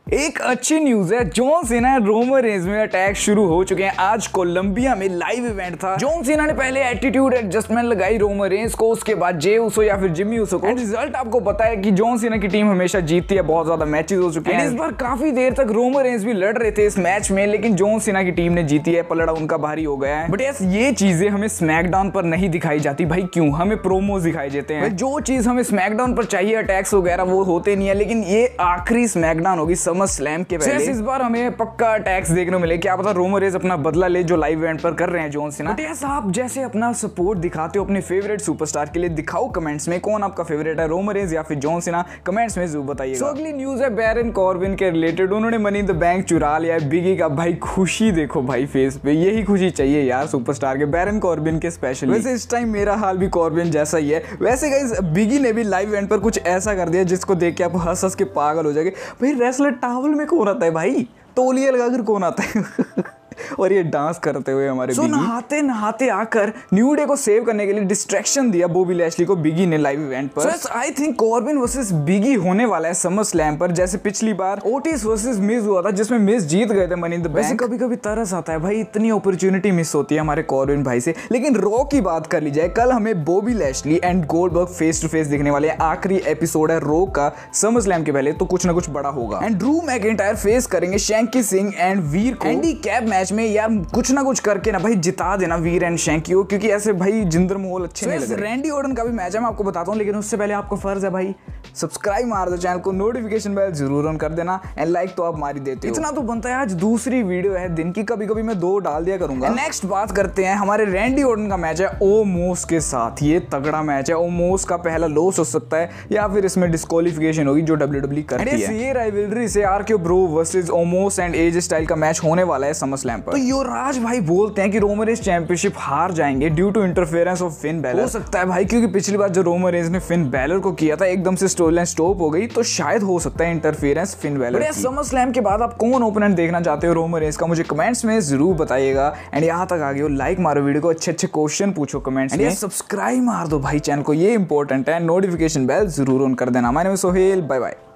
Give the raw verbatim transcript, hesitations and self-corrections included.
एक अच्छी न्यूज है, जॉन सीना रोमन रेंज में अटैक शुरू हो चुके हैं। आज कोलंबिया में लाइव इवेंट था। जॉन सीना ने पहले एटीट्यूड एडजस्टमेंट लगाई रोमन रेंज को, उसके बाद जे उसो या फिर जिमी उसो को। रिजल्ट आपको पता है कि जॉन सीना की टीम हमेशा जीतती है, बहुत ज्यादा मैचेस हो चुके हैं। इस बार काफी देर तक रोमन रेंज भी लड़ रहे थे इस मैच में, लेकिन जॉन सीना की टीम ने जीती है, पलड़ा उनका भारी हो गया है। बट यस, ये चीजें हमें स्मैकडाउन पर नहीं दिखाई जाती भाई। क्यों? हमें प्रोमोस दिखाई देते हैं। जो चीज हमें स्मैकडाउन पर चाहिए, अटैक्स वगैरह, वो होते नहीं है। लेकिन ये आखिरी स्मैकडाउन होगी समर स्लैम के पहले। इस बार हमें पक्का अटैक्स देखने को मिले। क्या पता रोमन रेंज अपना बदला ले जो लाइव इवेंट पर कर रहे हैं जॉन सीना। यस, आप जैसे अपना सपोर्ट दिखाते हो अपने फेवरेट सुपरस्टार के लिए, दिखाओ कमेंट्स में कौन आपका फेवरेट है, रोमन रेंज या फिर जॉन सीना। कमेंट्स में जरूर बताइएगा। so, अगली न्यूज है बैरन कॉर्बिन के रिलेटेड। उन्होंने मनी इन द बैंक चुरा लिया है बिगी का। भाई खुशी देखो भाई फेस पे, यही खुशी चाहिए यार सुपरस्टार के, बैरन कॉर्बिन के स्पेशली। वैसे इस टाइम मेरा हाल भी कॉर्बिन जैसा ही है। वैसे गाइस, बिगी ने भी लाइव इवेंट पर कुछ ऐसा कर दिया जिसको देख के आप हंस हंस के पागल हो जाएंगे। भाई रेसलर टावल में कौन आता है भाई? तौलिया लगाकर कौन आता है? और ये डांस करते हुए हमारे so, नहाते नहाते आकर न्यू डे को सेव करने के लिए डिस्ट्रैक्शन दिया बॉबी लैशली को बिगी ने लाइव इवेंट पर। So I think Corbin versus Big E होने वाला है समर स्लैम पर, जैसे पिछली बार ओटिस वर्सेस मिज हुआ था जिसमें मिज जीत गए थे मनी इन द बैंक। कभी कभी तरस आता है भाई, इतनी अपॉर्चुनिटी मिस होती है हमारे कॉर्बिन भाई से। लेकिन रॉ की बात कर ली जाए, कल हमें Bobby Lashley and Goldberg face to face दिखने वाले हैं। आखिरी एपिसोड है रॉ का समर स्लैम के पहले, तो कुछ ना कुछ बड़ा होगा। एंड ड्रू मैकिंटायर फेस करेंगे शैंकी सिंह एंड वीर को। एंडी कैप मैच में यार कुछ ना कुछ करके ना भाई जिता देना वीर एंड शैंकी को, क्योंकि ऐसे भाई जिंदर मोहल अच्छे so, नहीं लग रहे। रैंडी ऑर्टन का भी मैच है, मैं आपको बताता हूं, लेकिन उससे पहले आपको फर्ज है भाई सब्सक्राइब मार दो चैनल को, नोटिफिकेशन बेल जरूर ऑन कर देना एंड लाइक तो आप मारी देते हो। इतना तो बनता है। आज दूसरी वीडियो है दिन की, कभी कभी मैं दो डाल दिया करूंगा। नेक्स्ट बात करते हैं हमारे रैंडी ऑर्टन का मैच है ओमोस के साथ। ये तगड़ा मैच है। ओमोस का पहला लॉस हो सकता है या फिर इसमें डिस्क्वालिफिकेशन होगी जो डब्ल्यू डब्ल्यू करती है। ये राइवलरी से RK Bro versus Omos and AJ Styles का मैच होने वाला है समर स्लैम पर। तो युवराज भाई बोलते हैं कि रोमन रेंज चैंपियनशिप हार जाएंगे due to interference of Finn Balor. हो सकता है भाई, क्योंकि पिछली बार जो रोमन रेंज ने फिन बैलर को किया था एकदम से स्टोरी लाइन स्टॉप हो गई, तो शायद हो सकता है इंटरफेरेंस फिन बैलर की। समर स्लैम के बाद आप कौन ओपोनेंट देखना चाहते हो रोमन रेंज का, मुझे कमेंट्स में जरूर बताइएगा। एंड यहाँ तक आ गए हो, लाइक मारो वीडियो को, अच्छे अच्छे क्वेश्चन पूछो कमेंट्स में, सब्सक्राइब मार दो भाई चैनल को, ये इंपॉर्टेंट है। नोटिफिकेशन बेल जरूर ऑन कर देना। My name is Sohail, bye bye.